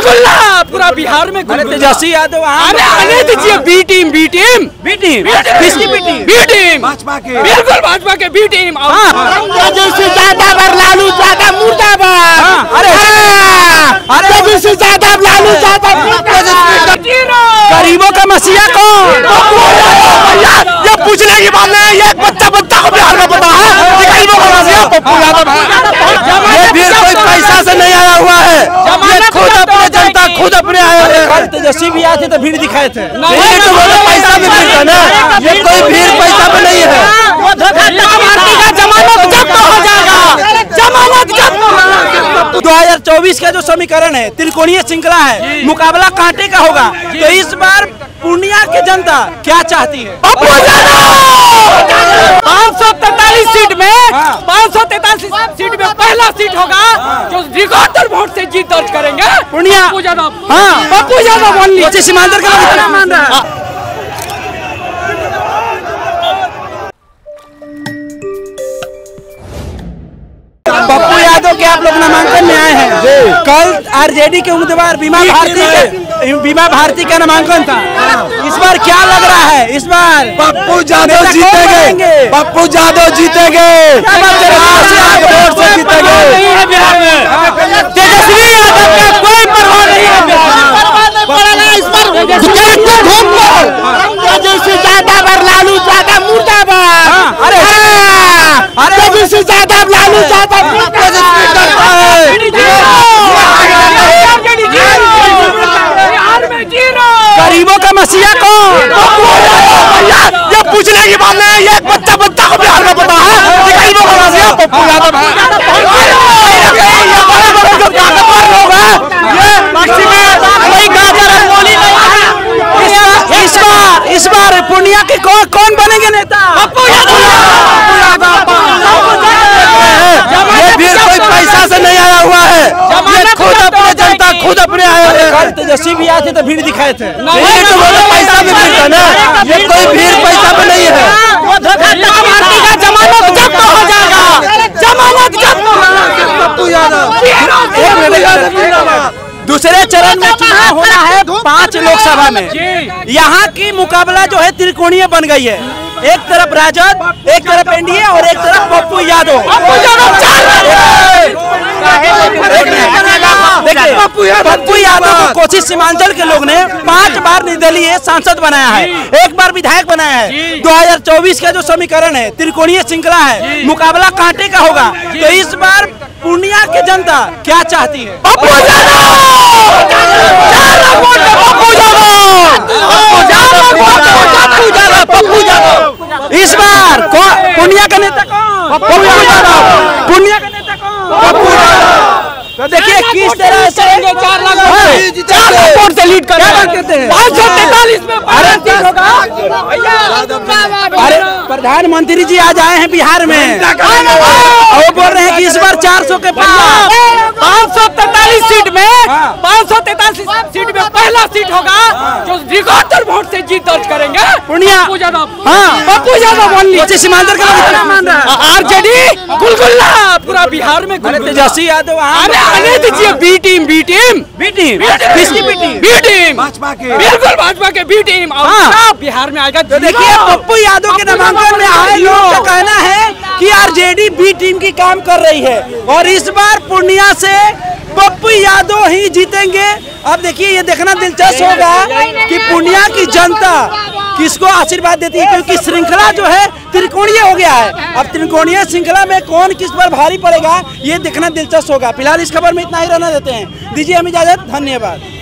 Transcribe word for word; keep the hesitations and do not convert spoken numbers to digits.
गुलगुल्ला पूरा बिहार में। तेजस्वी यादव अरे आने दीजिए। B team B team B team किसकी B team? B team Bhajpa की। बिल्कुल भाजपा के बी टीम। तेजस्वी यादव और लालू यादव मुर्दाबाद। अरे अरे तेजस्वी यादव लालू यादव। गरीबों का मसीहा कौन? ये पूछने की बात नहीं है, ये बच्चा बच्चा को बिहार में पता है कि गरीबों का मसीहा पप्पू यादव है। ये भीड़ कोई पैसा से नहीं आया हुआ है, ये खुद अपने जनता खुद अपने आए हैं। तेजस्वी भी आए थे तो भीड़ दिखाए थे, तो पैसा भी भीड़ है ना, ये कोई भीड़ पैसा पे नहीं है। भारती का जमानत जब्त हो जाएगा, जमानत जब्त। दो हजार चौबीस का जो समीकरण है त्रिकोणीय श्रृंखला है, मुकाबला कांटे का होगा। तो इस बार पूर्णिया की जनता क्या चाहती है? पाँच सौ तैतालीस सीट में पाँच सौ तैतालीस सीट में पहला सीट होगा जो रिकॉर्ड वोट से जीत दर्ज करेंगे पूर्णिया। पप्पू यादव। हाँ पप्पू यादव ओनली। सीमांचल का कितना मान रहा है? पप्पू यादव के आप लोग नामांकन में आए हैं। कल आरजेडी के उम्मीदवार बीमा भारती के बीमा भारती का नामांकन था। इस बार क्या लग रहा है? इस बार पप्पू यादव जीतेंगे, पप्पू यादव जीतेंगे, वोट से जीतेंगे। तेजस्वी यादव का कोई परवाह नहीं है तेजस्वी यादव और लालू यादव मुर्दाबाद। अरे अरे तेजस्वी यादव लालू यादव। गरीबों का मसीहा कौन? ये पूछने की बात नहीं है, ये बच्चा बच्चा को बिहार में पता है कि गरीबों का मसीहा पप्पू यादव है। इस बार इस बार पूर्णिया के कौन कौन बनेंगे नेता? पप्पू यादव। ये भीड़ कोई पैसा से नहीं आया हुआ है, ये खुद अपने जनता खुद अपने आए हैं। तेजस्वी भी आए थे तो भीड़ दिखाए थे, तो पैसा भी भीड़ है ना, ये कोई भीड़ पैसा पे नहीं है। भारती का जमानत जब्त हो जाएगा, जमानत जब्त। पप्पू यादव। दूसरे चरण में चुनाव होना है पांच लोकसभा में। यहाँ की मुकाबला जो है त्रिकोणीय बन गई है। एक तरफ राजद, एक तरफ एनडीए और एक तरफ पप्पू यादव। देखिए पप्पू यादव को कोसी सीमांचल के लोग ने पांच बार निर्दलीय सांसद बनाया है, एक बार विधायक बनाया है। दो हजार चौबीस का जो समीकरण है त्रिकोणीय श्रृंखला है, मुकाबला कांटे का होगा। तो इस बार पूर्णिया की जनता क्या चाहती है? पप्पू इस बार पूर्णिया का नेता कौन? पप्पू यादव। पूर्णिया का नेता कौन? तो देखिए किस तरह से चार लाख वोट से लीड कर पाँच सौ तैतालीस में अरे प्रधानमंत्री जी आज आए हैं बिहार में और वो बोल रहे हैं कि इस बार चार सौ के पास पाँच सौ तैतालीस सीट में पाँच सौ तैतालीस सीट में पहला सीट होगा जो रिकॉर्ड वोट से जीत दर्ज करेंगे पूर्णिया। पप्पू यादव। हाँ पप्पू यादव ओनली। सीमांचल का कितना मान रहा है? आरजेडी गुलगुल्ला पूरा बिहार में। तेजस्वी यादव। अरे आने दीजिए। B team B team B team किसकी B team? B team Bhajpa की। बिल्कुल भाजपा के बी टीम। हाँ बिहार में आएगा। तो देखिए पप्पू यादव के नामांकन में आए लोग का कहना है कि आरजेडी बी टीम की काम कर रही है और इस बार पूर्णिया से पप्पू यादव ही जीतेंगे। अब देखिए ये देखना दिलचस्प होगा कि पूर्णिया की जनता किसको आशीर्वाद देती है, क्योंकि श्रृंखला जो है त्रिकोणीय हो गया है। अब त्रिकोणीय श्रृंखला में कौन किस पर भारी पड़ेगा ये देखना दिलचस्प होगा। फिलहाल इस खबर में इतना ही रहना देते हैं, दीजिए हमें इजाजत, धन्यवाद।